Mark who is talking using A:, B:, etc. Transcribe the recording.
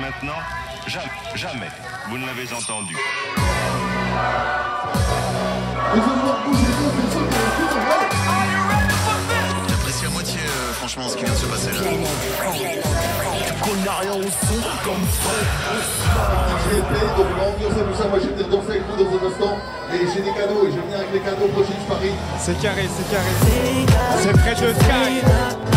A: maintenant, jamais vous ne l'avez entendu.
B: J'apprécie à moitié, franchement, ce qui vient de se passer là.
C: Donc l'ambiance et tout ça, moi je vais venir danser avec vous dans un instant. Et j'ai des cadeaux et je vais venir avec les cadeaux prochains de Paris.
D: C'est carré, c'est carré. C'est près de Sky.